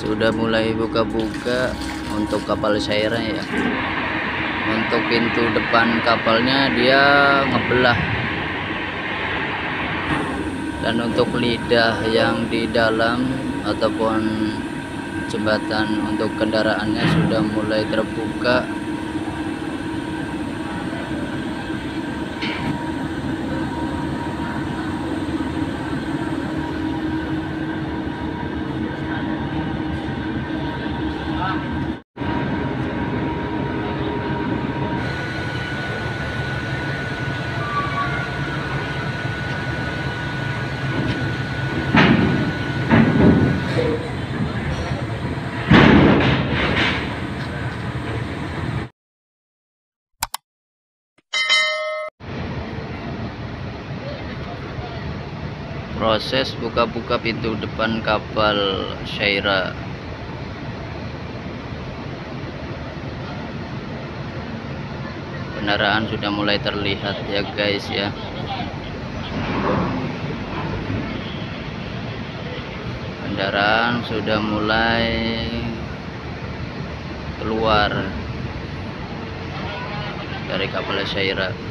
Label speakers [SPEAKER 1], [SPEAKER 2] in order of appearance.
[SPEAKER 1] sudah mulai buka-buka untuk kapal Syairah ya. Untuk pintu depan kapalnya dia ngebelah, dan untuk lidah yang di dalam ataupun jembatan untuk kendaraannya sudah mulai terbuka. Proses buka-buka pintu depan kapal Syairah. Kendaraan sudah mulai terlihat ya guys ya. Kendaraan sudah mulai keluar dari kapal Syairah.